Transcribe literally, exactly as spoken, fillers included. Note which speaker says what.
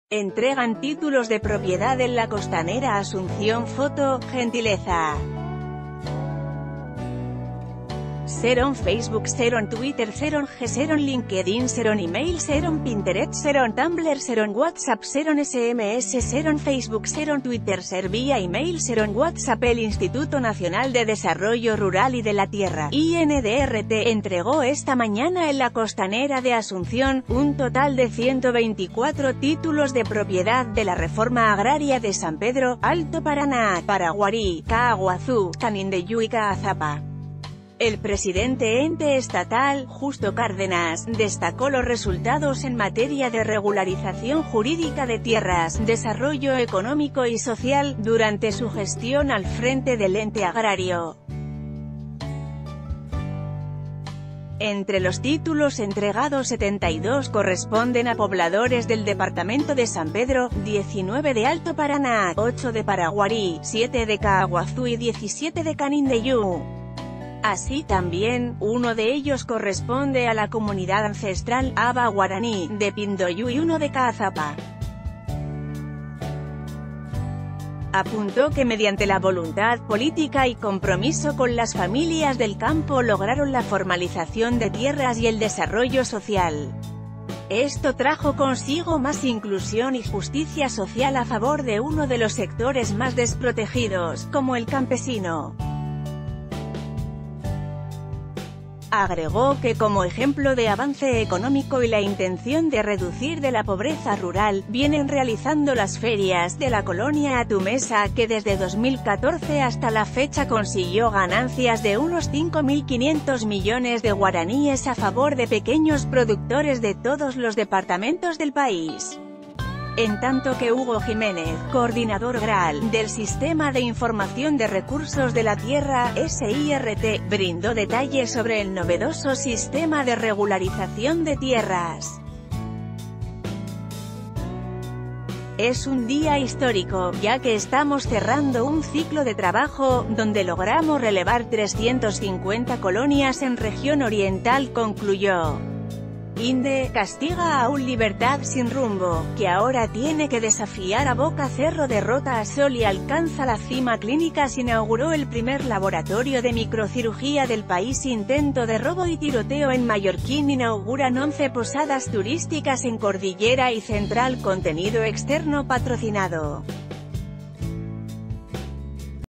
Speaker 1: Entregan títulos de propiedad en la costanera Asunción. Foto, gentileza. Seron Facebook, Seron Twitter, Seron G, Seron LinkedIn, Seron Email, Seron Pinterest, Seron Tumblr, Seron WhatsApp, Seron S M S, Seron Facebook, Seron Twitter, Ser vía email, Seron WhatsApp. El Instituto Nacional de Desarrollo Rural y de la Tierra, I N D R T, entregó esta mañana en la costanera de Asunción, un total de ciento veinticuatro títulos de propiedad de la reforma agraria de San Pedro, Alto Paraná, Paraguarí, Caaguazú, Canindeyú y Caazapá. El presidente ente estatal, Justo Cárdenas, destacó los resultados en materia de regularización jurídica de tierras, desarrollo económico y social, durante su gestión al frente del ente agrario. Entre los títulos entregados, setenta y dos corresponden a pobladores del departamento de San Pedro, diecinueve de Alto Paraná, ocho de Paraguarí, siete de Caaguazú y diecisiete de Canindeyú. Así también, uno de ellos corresponde a la comunidad ancestral Aba Guaraní, de Pindoyú y uno de Caazapá. Apuntó que mediante la voluntad política y compromiso con las familias del campo lograron la formalización de tierras y el desarrollo social. Esto trajo consigo más inclusión y justicia social a favor de uno de los sectores más desprotegidos, como el campesino. Agregó que como ejemplo de avance económico y la intención de reducir de la pobreza rural, vienen realizando las ferias de la colonia A Tu Mesa, que desde dos mil catorce hasta la fecha consiguió ganancias de unos cinco mil quinientos millones de guaraníes a favor de pequeños productores de todos los departamentos del país. En tanto que Hugo Jiménez, coordinador GRAL, del Sistema de Información de Recursos de la Tierra, S I R T, brindó detalles sobre el novedoso sistema de regularización de tierras. Es un día histórico, ya que estamos cerrando un ciclo de trabajo, donde logramos relevar trescientas cincuenta colonias en región oriental, concluyó. INDE castiga a un Libertad sin rumbo, que ahora tiene que desafiar a Boca Cerro, derrota a Sol y alcanza la cima. Clínicas inauguró el primer laboratorio de microcirugía del país. Intento de robo y tiroteo en Mallorquín. Inauguran once posadas turísticas en Cordillera y Central. Contenido externo patrocinado.